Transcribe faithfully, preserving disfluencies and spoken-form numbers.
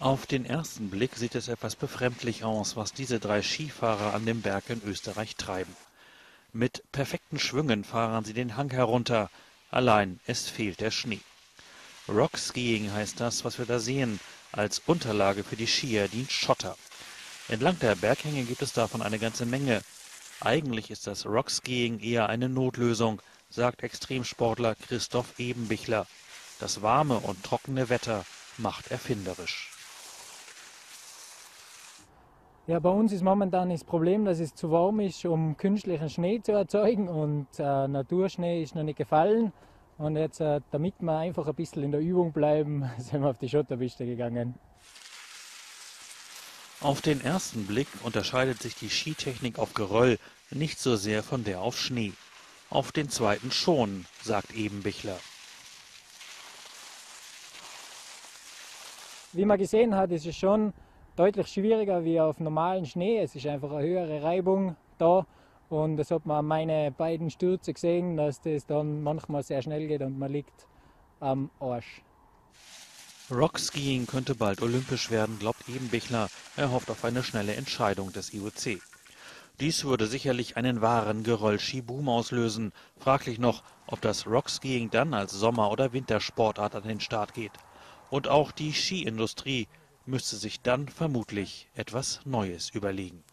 Auf den ersten Blick sieht es etwas befremdlich aus, was diese drei Skifahrer an dem Berg in Österreich treiben. Mit perfekten Schwüngen fahren sie den Hang herunter, allein es fehlt der Schnee. Rock Skiing heißt das, was wir da sehen. Als Unterlage für die Skier dient Schotter. Entlang der Berghänge gibt es davon eine ganze Menge. Eigentlich ist das Rock Skiing eher eine Notlösung, sagt Extremsportler Christoph Ebenbichler. Das warme und trockene Wetter macht erfinderisch. Ja, bei uns ist momentan das Problem, dass es zu warm ist, um künstlichen Schnee zu erzeugen, und äh, Naturschnee ist noch nicht gefallen. Und jetzt, äh, damit wir einfach ein bisschen in der Übung bleiben, sind wir auf die Schotterpiste gegangen. Auf den ersten Blick unterscheidet sich die Skitechnik auf Geröll nicht so sehr von der auf Schnee. Auf den zweiten schon, sagt Ebenbichler. Wie man gesehen hat, ist es schon deutlich schwieriger wie auf normalen Schnee. Es ist einfach eine höhere Reibung da, und das hat man an meine beiden Stürze gesehen, dass das dann manchmal sehr schnell geht und man liegt am Arsch. Rockskiing könnte bald olympisch werden, glaubt Ebenbichler. Er hofft auf eine schnelle Entscheidung des I O C. Dies würde sicherlich einen wahren Geröllski-Boom auslösen. Fraglich noch, ob das Rockskiing dann als Sommer- oder Wintersportart an den Start geht. Und auch die Skiindustrie müsste sich dann vermutlich etwas Neues überlegen.